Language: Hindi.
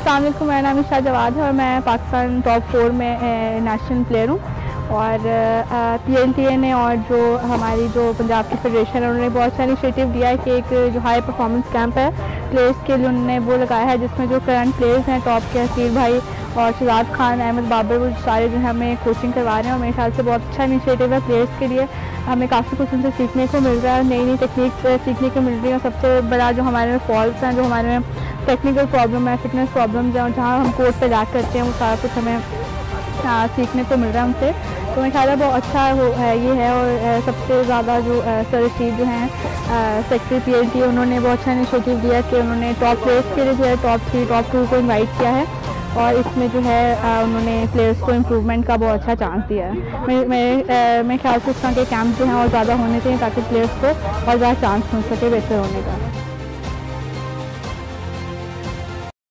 अस्सलाम वालेकुम, मेरा नाम इशा जवाद है और मैं पाकिस्तान टॉप 4 में नेशनल प्लेयर हूँ। और PLTA ने और जो हमारी जो पंजाब की फेडरेशन है उन्होंने बहुत अच्छा इनिशिएटिव दिया है कि एक जो हाई परफॉर्मेंस कैंप है प्लेयर्स के लिए उन्होंने वो लगाया है, जिसमें जो करंट प्लेयर्स हैं टॉप के हसीर भाई और शहजाद खान, अहमद बाबर, वो सारे जो है हमें कोचिंग करवा रहे हैं और मेरे ख्याल से बहुत अच्छा इनिशिएटिव है प्लेयर्स के लिए। हमें काफ़ी कुछ उनसे सीखने को मिल रहा है, नई नई टेक्निक सीखने को मिल रही है। सबसे बड़ा जो हमारे में फॉल्ट्स हैं, जो हमारे में टेक्निकल प्रॉब्लम है, फिटनेस प्रॉब्लम हैं, जहाँ हम कोर्ट पे लैक करते हैं, वो सारा कुछ हमें सीखने को मिल रहा है उनसे। तो मेरा ख्याल है बहुत अच्छा है ये है। और सबसे ज़्यादा जो सर रशीद जो हैं सेक्रेटरी PLTA, उन्होंने बहुत अच्छा इनिशिएटिव दिया कि उन्होंने टॉप प्लेयर्स के लिए जो है टॉप 3 टॉप 2 को इनवाइट किया है और इसमें जो है उन्होंने प्लेयर्स को इम्प्रूवमेंट का बहुत अच्छा चांस दिया है। मेरे ख्याल से इस तरह के कैंप जो हैं और ज़्यादा होने चाहिए ताकि प्लेयर्स को और ज़्यादा चांस मिल सके बेहतर होने का।